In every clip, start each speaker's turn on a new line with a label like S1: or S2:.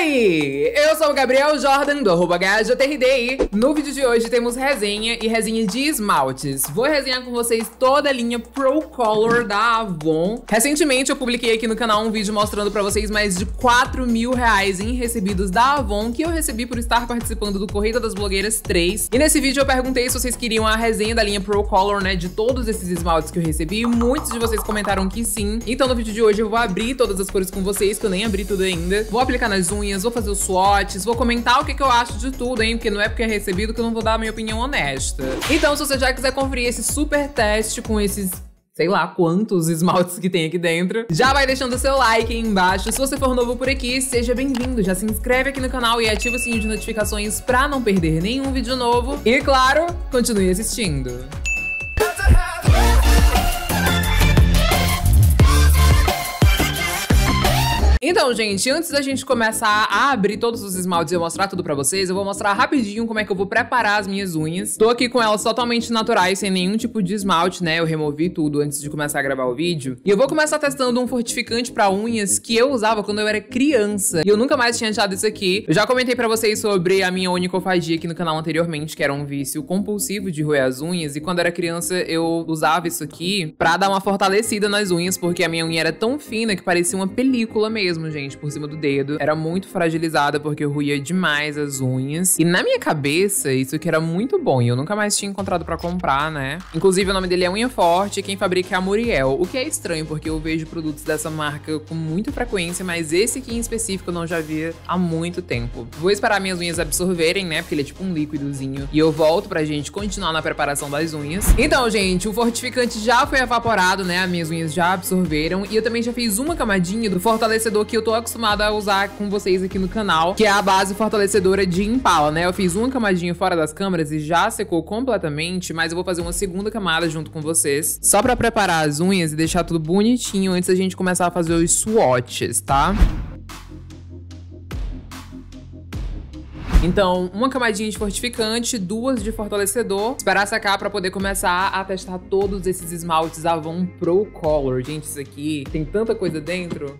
S1: aí? Eu sou o Gabriel Jordan, do @HJRDI. No vídeo de hoje temos resenha e resenha de esmaltes. Vou resenhar com vocês toda a linha Pro Color da Avon. Recentemente eu publiquei aqui no canal um vídeo mostrando pra vocês mais de R$ 4.000 em recebidos da Avon, que eu recebi por estar participando do Corrida das Blogueiras 3. E nesse vídeo eu perguntei se vocês queriam a resenha da linha Pro Color, né, de todos esses esmaltes que eu recebi, e muitos de vocês comentaram que sim. Então no vídeo de hoje eu vou abrir todas as cores com vocês, que eu nem abri tudo ainda. Vou aplicar nas unhas, vou fazer os swatches, vou comentar o que eu acho de tudo, hein, porque não é porque é recebido que eu não vou dar a minha opinião honesta. Então, se você já quiser conferir esse super teste com esses, sei lá quantos esmaltes que tem aqui dentro, já vai deixando o seu like aí embaixo. Se você for novo por aqui, seja bem-vindo. Já se inscreve aqui no canal e ativa o sininho de notificações pra não perder nenhum vídeo novo. E claro, continue assistindo. Então, gente, antes da gente começar a abrir todos os esmaltes e eu mostrar tudo pra vocês, eu vou mostrar rapidinho como é que eu vou preparar as minhas unhas. Tô aqui com elas totalmente naturais, sem nenhum tipo de esmalte, né? Eu removi tudo antes de começar a gravar o vídeo. E eu vou começar testando um fortificante pra unhas que eu usava quando eu era criança. E eu nunca mais tinha achado isso aqui. Eu já comentei pra vocês sobre a minha onicofagia aqui no canal anteriormente, que era um vício compulsivo de roer as unhas. E quando eu era criança, eu usava isso aqui pra dar uma fortalecida nas unhas, porque a minha unha era tão fina que parecia uma película mesmo, gente, por cima do dedo. Era muito fragilizada porque eu roía demais as unhas. E na minha cabeça, isso aqui era muito bom. E eu nunca mais tinha encontrado pra comprar, né? Inclusive, o nome dele é Unha Forte e quem fabrica é a Muriel. O que é estranho, porque eu vejo produtos dessa marca com muita frequência, mas esse aqui em específico eu não já via há muito tempo. Vou esperar minhas unhas absorverem, né? Porque ele é tipo um líquidozinho. E eu volto pra gente continuar na preparação das unhas. Então, gente, o fortificante já foi evaporado, né? As minhas unhas já absorveram. E eu também já fiz uma camadinha do fortalecedor que eu tô acostumada a usar com vocês aqui no canal, que é a base fortalecedora de Impala, né? Eu fiz uma camadinha fora das câmeras e já secou completamente, mas eu vou fazer uma segunda camada junto com vocês, só pra preparar as unhas e deixar tudo bonitinho antes da gente começar a fazer os swatches, tá? Então, uma camadinha de fortificante, duas de fortalecedor. Esperar secar pra poder começar a testar todos esses esmaltes Avon Pro Color. Gente, isso aqui tem tanta coisa dentro.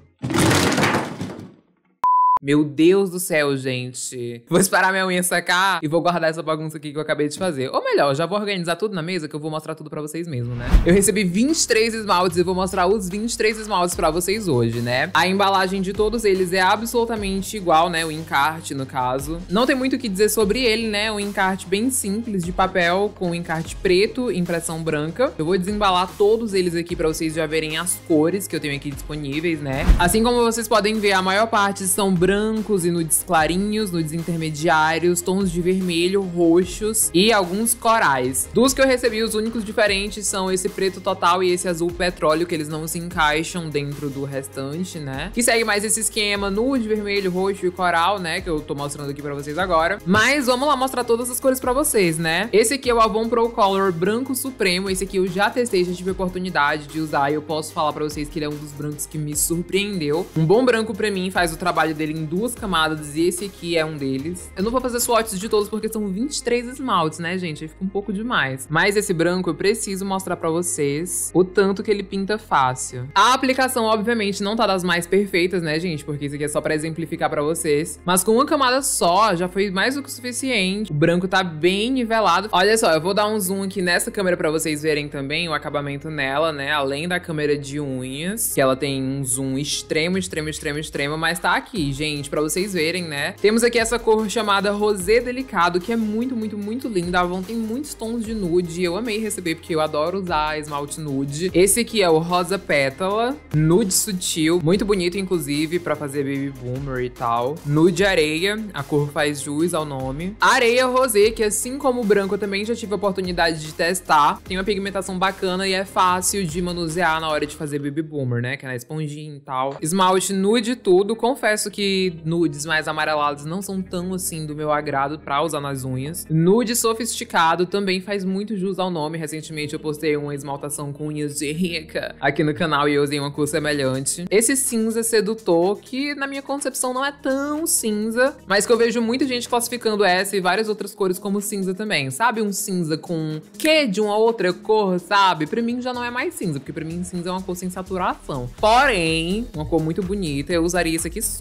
S1: Meu Deus do céu, gente. Vou esperar minha unha secar e vou guardar essa bagunça aqui que eu acabei de fazer. Ou melhor, já vou organizar tudo na mesa que eu vou mostrar tudo pra vocês mesmo, né? Eu recebi 23 esmaltes e vou mostrar os 23 esmaltes pra vocês hoje, né? A embalagem de todos eles é absolutamente igual, né? O encarte, no caso. Não tem muito o que dizer sobre ele, né? Um encarte bem simples de papel com encarte preto, impressão branca. Eu vou desembalar todos eles aqui pra vocês já verem as cores que eu tenho aqui disponíveis, né? Assim como vocês podem ver, a maior parte são brancos e nudes clarinhos, nudes intermediários, tons de vermelho, roxos e alguns corais. Dos que eu recebi, os únicos diferentes são esse preto total e esse azul petróleo, que eles não se encaixam dentro do restante, né? Que segue mais esse esquema nude, vermelho, roxo e coral, né? Que eu tô mostrando aqui pra vocês agora. Mas vamos lá mostrar todas as cores pra vocês, né? Esse aqui é o Avon Pro Color Branco Supremo. Esse aqui eu já testei, já tive a oportunidade de usar e eu posso falar pra vocês que ele é um dos brancos que me surpreendeu. Um bom branco pra mim faz o trabalho dele em duas camadas e esse aqui é um deles. Eu não vou fazer swatches de todos porque são 23 esmaltes, né, gente? Aí fica um pouco demais. Mas esse branco eu preciso mostrar pra vocês o tanto que ele pinta fácil. A aplicação, obviamente, não tá das mais perfeitas, né, gente? Porque isso aqui é só pra exemplificar pra vocês. Mas com uma camada só, já foi mais do que o suficiente. O branco tá bem nivelado. Olha só, eu vou dar um zoom aqui nessa câmera pra vocês verem também o acabamento nela, né? Além da câmera de unhas, que ela tem um zoom extremo, extremo, extremo, extremo. Mas tá aqui, gente, pra vocês verem, né? Temos aqui essa cor chamada Rosé Delicado, que é muito, muito, muito linda. A Avon tem muitos tons de nude. Eu amei receber, porque eu adoro usar esmalte nude. Esse aqui é o Rosa Pétala, nude sutil, muito bonito, inclusive, pra fazer baby boomer e tal. Nude areia, a cor faz jus ao nome. Areia rosé, que assim como o branco, eu também já tive a oportunidade de testar. Tem uma pigmentação bacana e é fácil de manusear na hora de fazer baby boomer, né? Que é na esponjinha e tal. Esmalte nude tudo. Confesso que nudes mais amarelados não são tão assim do meu agrado pra usar nas unhas. Nude sofisticado também faz muito jus ao nome. Recentemente eu postei uma esmaltação com unhas de rica aqui no canal e eu usei uma cor semelhante. Esse cinza sedutor, que na minha concepção não é tão cinza, mas que eu vejo muita gente classificando essa e várias outras cores como cinza também. Sabe, um cinza com quê de uma outra cor, sabe? Pra mim já não é mais cinza, porque pra mim cinza é uma cor sem saturação. Porém, uma cor muito bonita. Eu usaria isso aqui super soft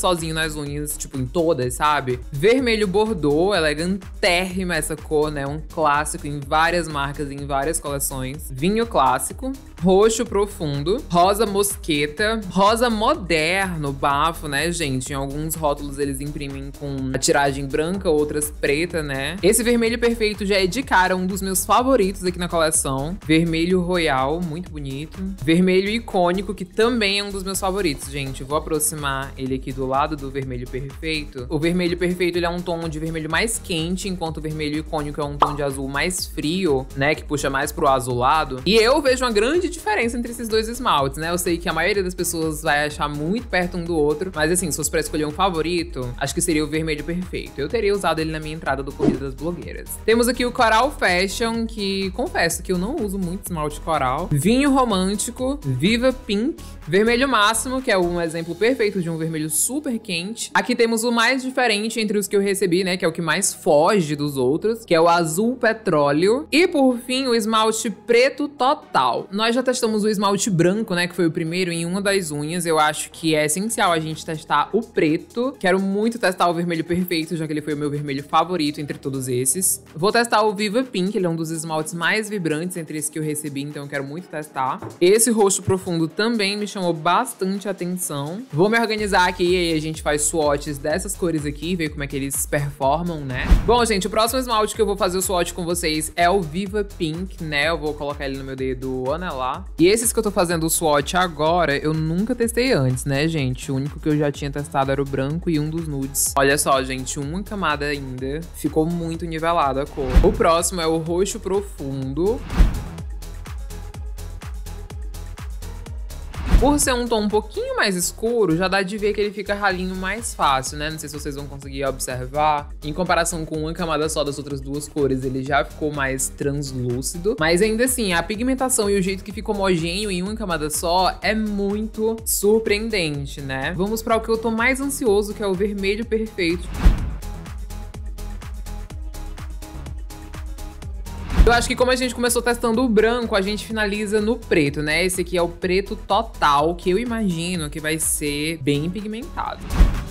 S1: sozinho nas unhas, tipo, em todas, sabe? Vermelho Bordeaux, elegantérrima essa cor, né? Um clássico em várias marcas, em várias coleções. Vinho clássico. Roxo profundo, rosa mosqueta, rosa moderno, bafo, né, gente? Em alguns rótulos eles imprimem com a tiragem branca, outras preta, né? Esse vermelho perfeito já é de cara um dos meus favoritos aqui na coleção. Vermelho royal, muito bonito. Vermelho icônico, que também é um dos meus favoritos, gente. Eu vou aproximar ele aqui do lado do vermelho perfeito. O vermelho perfeito, ele é um tom de vermelho mais quente, enquanto o vermelho icônico é um tom de azul mais frio, né, que puxa mais pro azulado. E eu vejo uma grande diferença entre esses dois esmaltes, né? Eu sei que a maioria das pessoas vai achar muito perto um do outro, mas assim, se fosse pra escolher um favorito, acho que seria o vermelho perfeito. Eu teria usado ele na minha entrada do Corrida das Blogueiras. Temos aqui o Coral Fashion, que confesso que eu não uso muito esmalte coral. Vinho romântico, Viva Pink, vermelho máximo, que é um exemplo perfeito de um vermelho super quente. Aqui temos o mais diferente entre os que eu recebi, né? Que é o que mais foge dos outros, que é o azul petróleo. E por fim, o esmalte preto total. Nós já testamos o esmalte branco, né, que foi o primeiro em uma das unhas. Eu acho que é essencial a gente testar o preto. Quero muito testar o vermelho perfeito, já que ele foi o meu vermelho favorito entre todos esses. Vou testar o Viva Pink, ele é um dos esmaltes mais vibrantes entre esses que eu recebi, então eu quero muito testar. Esse roxo profundo também me chamou bastante atenção. Vou me organizar aqui e aí a gente faz swatches dessas cores aqui, ver como é que eles performam, né? Bom, gente, o próximo esmalte que eu vou fazer o swatch com vocês é o Viva Pink, né? Eu vou colocar ele no meu dedo anelar. E esses que eu tô fazendo o swatch agora, eu nunca testei antes, né, gente? O único que eu já tinha testado era o branco e um dos nudes. Olha só, gente, uma camada ainda. Ficou muito nivelada a cor. O próximo é o roxo profundo. Por ser um tom um pouquinho mais escuro, já dá de ver que ele fica ralinho mais fácil, né? Não sei se vocês vão conseguir observar. Em comparação com uma camada só das outras duas cores, ele já ficou mais translúcido. Mas ainda assim, a pigmentação e o jeito que fica homogêneo em uma camada só é muito surpreendente, né? Vamos para o que eu tô mais ansioso, que é o vermelho perfeito. Eu acho que como a gente começou testando o branco, a gente finaliza no preto, né? Esse aqui é o preto total, que eu imagino que vai ser bem pigmentado.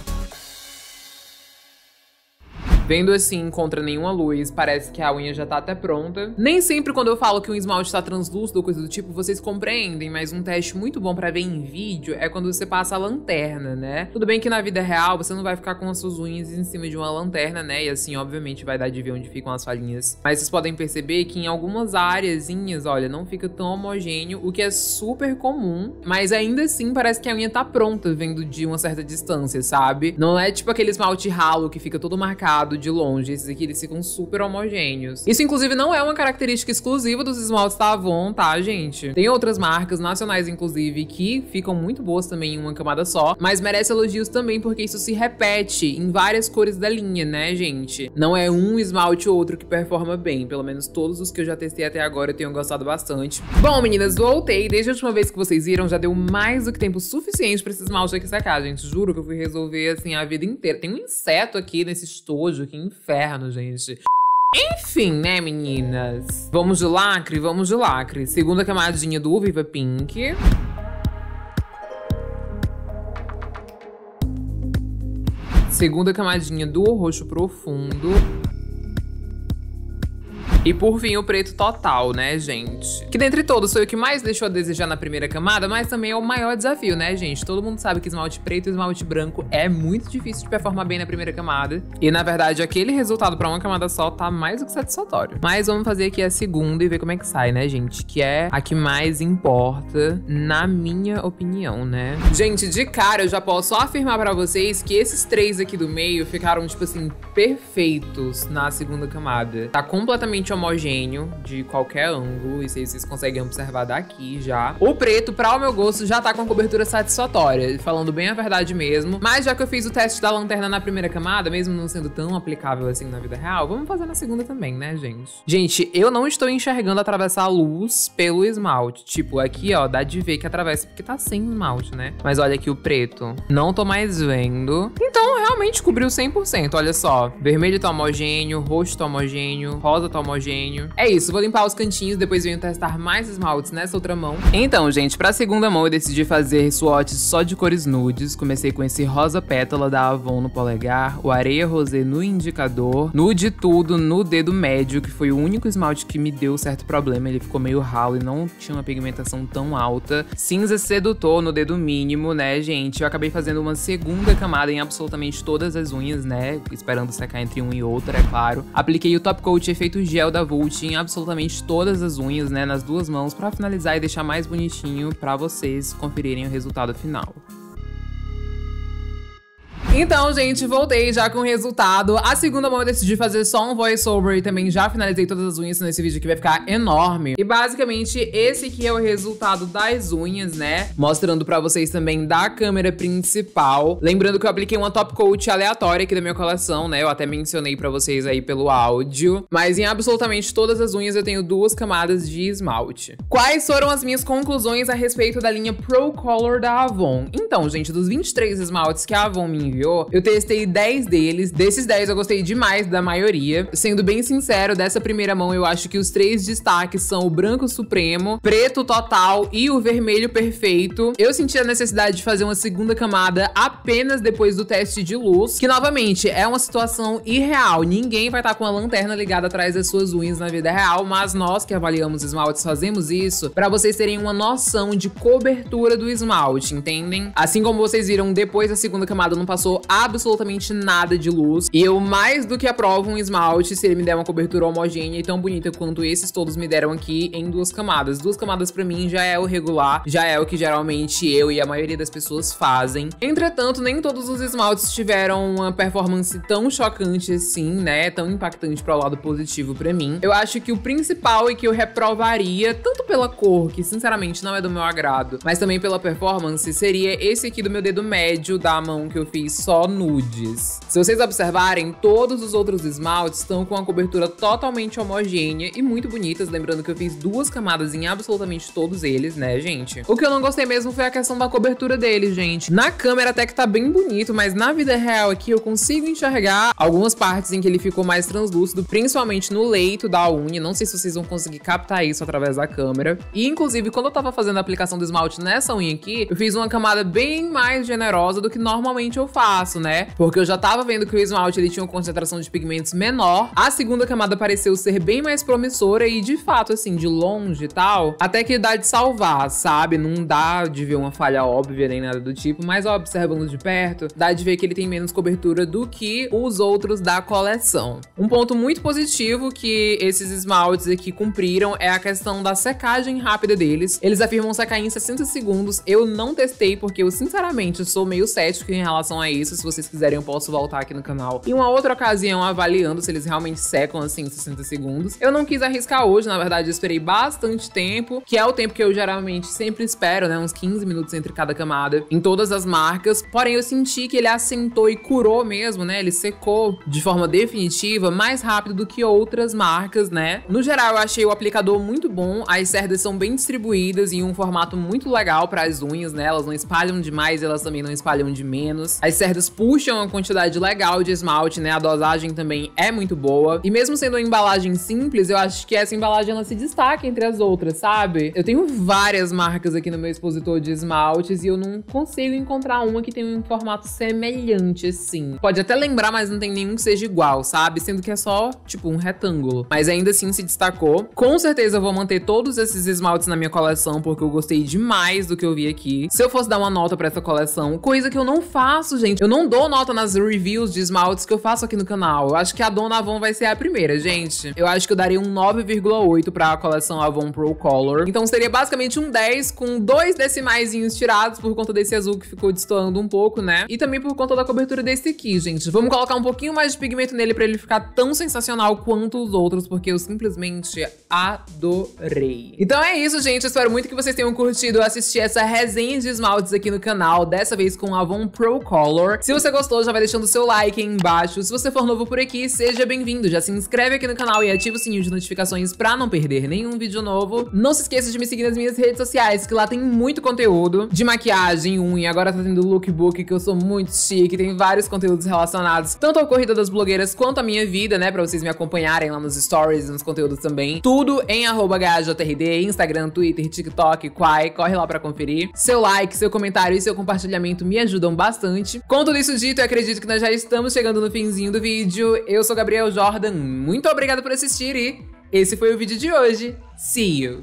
S1: Vendo assim, contra nenhuma luz, parece que a unha já tá até pronta. Nem sempre quando eu falo que um esmalte tá translúcido ou coisa do tipo, vocês compreendem, mas um teste muito bom pra ver em vídeo é quando você passa a lanterna, né? Tudo bem que na vida real você não vai ficar com as suas unhas em cima de uma lanterna, né? E assim, obviamente, vai dar de ver onde ficam as falhinhas. Mas vocês podem perceber que em algumas áreazinhas, olha, não fica tão homogêneo, o que é super comum. Mas ainda assim, parece que a unha tá pronta, vendo de uma certa distância, sabe? Não é tipo aquele esmalte ralo que fica todo marcado de longe. Esses aqui, eles ficam super homogêneos. Isso, inclusive, não é uma característica exclusiva dos esmaltes da Avon, tá, gente? Tem outras marcas nacionais, inclusive, que ficam muito boas também em uma camada só, mas merece elogios também porque isso se repete em várias cores da linha, né, gente? Não é um esmalte ou outro que performa bem. Pelo menos todos os que eu já testei até agora eu tenho gostado bastante. Bom, meninas, voltei. Desde a última vez que vocês viram, já deu mais do que tempo suficiente pra esse esmalte aqui secar, gente. Juro que eu fui resolver, assim, a vida inteira. Tem um inseto aqui nesse estojo. Que inferno, gente. Enfim, né, meninas? Vamos de lacre? Vamos de lacre. Segunda camadinha do Viva Pink. Segunda camadinha do roxo profundo. E por fim, o preto total, né, gente? Que dentre todos foi o que mais deixou a desejar na primeira camada, mas também é o maior desafio, né, gente? Todo mundo sabe que esmalte preto e esmalte branco é muito difícil de performar bem na primeira camada. E, na verdade, aquele resultado pra uma camada só tá mais do que satisfatório. Mas vamos fazer aqui a segunda e ver como é que sai, né, gente? Que é a que mais importa, na minha opinião, né? Gente, de cara, eu já posso afirmar pra vocês que esses três aqui do meio ficaram, tipo assim, perfeitos na segunda camada. Tá completamente homogêneo de qualquer ângulo, isso aí vocês conseguem observar daqui já. O preto, pra o meu gosto, já tá com a cobertura satisfatória, falando bem a verdade mesmo. Mas já que eu fiz o teste da lanterna na primeira camada, mesmo não sendo tão aplicável assim na vida real, vamos fazer na segunda também, né, gente? Gente, eu não estou enxergando atravessar a luz pelo esmalte. Tipo, aqui, ó, dá de ver que atravessa porque tá sem esmalte, né? Mas olha aqui o preto. Não tô mais vendo. Então, realmente cobriu 100%, olha só. Vermelho tá homogêneo, roxo tá homogêneo, rosa tá homogêneo, homogêneo. É isso, vou limpar os cantinhos, depois venho testar mais esmaltes nessa outra mão. Então, gente, pra segunda mão eu decidi fazer swatches só de cores nudes. Comecei com esse rosa pétala da Avon no polegar, o areia rosé no indicador, nude tudo no dedo médio, que foi o único esmalte que me deu certo problema. Ele ficou meio ralo e não tinha uma pigmentação tão alta. Cinza sedutor no dedo mínimo, né, gente? Eu acabei fazendo uma segunda camada em absolutamente todas as unhas, né? Esperando secar entre um e outro, é claro. Apliquei o Top Coat efeito gel da Vult em absolutamente todas as unhas, né? Nas duas mãos, pra finalizar e deixar mais bonitinho pra vocês conferirem o resultado final. Então, gente, voltei já com o resultado. A segunda mão eu decidi fazer só um voiceover e também já finalizei todas as unhas nesse vídeo que vai ficar enorme. E basicamente esse aqui é o resultado das unhas, né? Mostrando pra vocês também da câmera principal. Lembrando que eu apliquei uma top coat aleatória aqui da minha coleção, né? Eu até mencionei pra vocês aí pelo áudio. Mas em absolutamente todas as unhas eu tenho duas camadas de esmalte. Quais foram as minhas conclusões a respeito da linha Pro Color da Avon? Então, gente, dos 23 esmaltes que a Avon me enviou, eu testei 10 deles. Desses 10 eu gostei demais da maioria. Sendo bem sincero, dessa primeira mão eu acho que os 3 destaques são o branco supremo, preto total e o vermelho perfeito. Eu senti a necessidade de fazer uma segunda camada apenas depois do teste de luz, que novamente é uma situação irreal. Ninguém vai estar com a lanterna ligada atrás das suas unhas na vida real, mas nós que avaliamos esmaltes fazemos isso pra vocês terem uma noção de cobertura do esmalte, entendem? Assim como vocês viram, depois da segunda camada não passou absolutamente nada de luz. E eu mais do que aprovo um esmalte se ele me der uma cobertura homogênea e tão bonita quanto esses todos me deram aqui em duas camadas. Duas camadas pra mim já é o regular, já é o que geralmente eu e a maioria das pessoas fazem. Entretanto, nem todos os esmaltes tiveram uma performance tão chocante assim, né? Tão impactante pro lado positivo pra mim. Eu acho que o principal e que eu reprovaria, tanto pela cor, que sinceramente não é do meu agrado, mas também pela performance, seria esse aqui do meu dedo médio da mão que eu fiz só nudes. Se vocês observarem, todos os outros esmaltes estão com uma cobertura totalmente homogênea e muito bonitas, lembrando que eu fiz duas camadas em absolutamente todos eles, né, gente? O que eu não gostei mesmo foi a questão da cobertura deles, gente. Na câmera até que tá bem bonito, mas na vida real aqui eu consigo enxergar algumas partes em que ele ficou mais translúcido, principalmente no leito da unha. Não sei se vocês vão conseguir captar isso através da câmera. E, inclusive, quando eu tava fazendo a aplicação do esmalte nessa unha aqui, eu fiz uma camada bem mais generosa do que normalmente eu faço, né? Porque eu já tava vendo que o esmalte ele tinha uma concentração de pigmentos menor. A segunda camada pareceu ser bem mais promissora e, de fato, assim, de longe e tal, até que dá de salvar, sabe? Não dá de ver uma falha óbvia nem nada do tipo, mas ó, observando de perto, dá de ver que ele tem menos cobertura do que os outros da coleção. Um ponto muito positivo que esses esmaltes aqui cumpriram é a questão da secagem rápida deles. Eles afirmam secar em 60 segundos. Eu não testei porque eu, sinceramente, sou meio cético em relação a isso. Se vocês quiserem, eu posso voltar aqui no canal em uma outra ocasião avaliando se eles realmente secam assim em 60 segundos. Eu não quis arriscar hoje, na verdade, eu esperei bastante tempo, que é o tempo que eu geralmente sempre espero, né? Uns 15 minutos entre cada camada, em todas as marcas. Porém, eu senti que ele assentou e curou mesmo, né? Ele secou de forma definitiva mais rápido do que outras marcas, né? No geral, eu achei o aplicador muito bom. As cerdas são bem distribuídas em um formato muito legal para as unhas, né? Elas não espalham demais, elas também não espalham de menos. As cerdas puxam uma quantidade legal de esmalte, né? A dosagem também é muito boa. E mesmo sendo uma embalagem simples, eu acho que essa embalagem ela se destaca entre as outras, sabe? Eu tenho várias marcas aqui no meu expositor de esmaltes e eu não consigo encontrar uma que tenha um formato semelhante assim. Pode até lembrar, mas não tem nenhum que seja igual, sabe? Sendo que é só, tipo, um retângulo. Mas ainda assim se destacou. Com certeza eu vou manter todos esses esmaltes na minha coleção, porque eu gostei demais do que eu vi aqui. Se eu fosse dar uma nota pra essa coleção, coisa que eu não faço, gente. Eu não dou nota nas reviews de esmaltes que eu faço aqui no canal. Eu acho que a Dona Avon vai ser a primeira, gente. Eu acho que eu daria um 9,8 pra coleção Avon Pro Color. Então seria basicamente um 10 com 2 decimaizinhos tirados por conta desse azul que ficou destoando um pouco, né? E também por conta da cobertura desse aqui, gente. Vamos colocar um pouquinho mais de pigmento nele pra ele ficar tão sensacional quanto os outros, porque eu simplesmente adorei. Então é isso, gente. Eu espero muito que vocês tenham curtido assistir essa resenha de esmaltes aqui no canal, dessa vez com a Avon Pro Color. favor. Se você gostou, já vai deixando o seu like aí embaixo. Se você for novo por aqui, seja bem-vindo. Já se inscreve aqui no canal e ativa o sininho de notificações pra não perder nenhum vídeo novo. Não se esqueça de me seguir nas minhas redes sociais, que lá tem muito conteúdo de maquiagem, unha. Agora tá tendo lookbook, que eu sou muito chique. Tem vários conteúdos relacionados, tanto ao Corrida das Blogueiras quanto à minha vida, né? Pra vocês me acompanharem lá nos stories e nos conteúdos também. Tudo em @GajaJRD, Instagram, Twitter, TikTok, Quai. Corre lá pra conferir. Seu like, seu comentário e seu compartilhamento me ajudam bastante. Com tudo isso dito, eu acredito que nós já estamos chegando no finzinho do vídeo. Eu sou Gabriel Jordan, muito obrigada por assistir e esse foi o vídeo de hoje. See you!